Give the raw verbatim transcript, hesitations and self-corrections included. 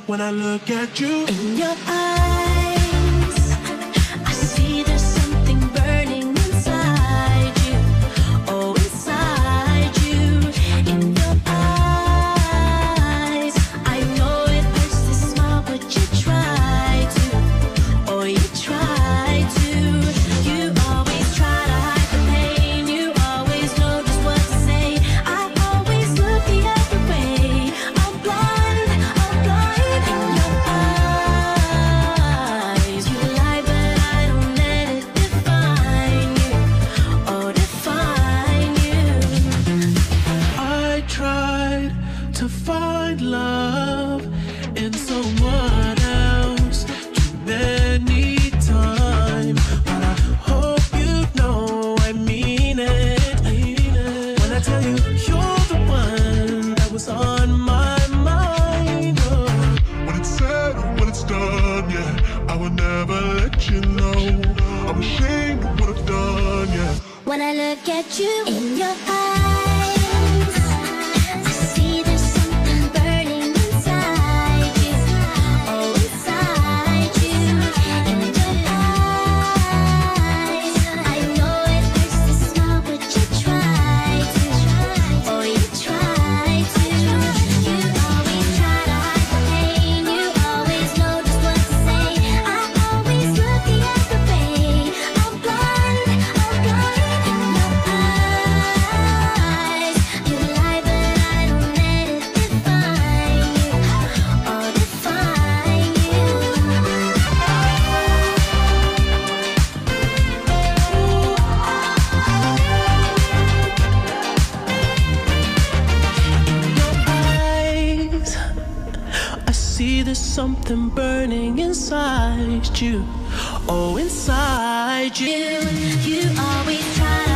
when I look at you. In your eyes, I see there's something burning inside you. Oh, inside you. In your eyes, I know it hurts to smile, but you try to. Oh, you try to. You always try to hide the pain. You always know just what to say. I always look the other way. I'm blind, I'm blind. In your eyes, you lie, but I don't let it define you. Oh, define you. I tried to find love in someone else too many times, but I hope you know I mean it. I mean it. When I tell you you're the one that was on my mind. Oh. When it's said or when it's done, yeah, I would never let you know. I'm ashamed of what I've done, yeah. When I look at you in your eyes, I see there's something burning inside you. Oh, inside you. In your eyes, I know it hurts to smile, but you try to. Oh, you try to. You always try to hide the pain. You always know just what to say. I always look the other way. I'm blind, I'm blind. In your eyes, you lie, but I don't let it define you. Oh, define you. Eyes, I see there's something burning inside you. Oh, inside you. You always try